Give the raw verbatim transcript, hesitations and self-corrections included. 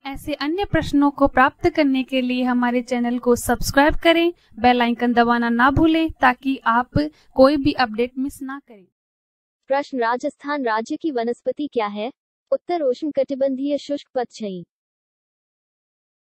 ऐसे अन्य प्रश्नों को प्राप्त करने के लिए हमारे चैनल को सब्सक्राइब करें, बेल आइकन दबाना ना भूलें ताकि आप कोई भी अपडेट मिस ना करें। प्रश्न, राजस्थान राज्य की वनस्पति क्या है? उत्तर, उष्णकटिबंधीय शुष्क पतझड़ी।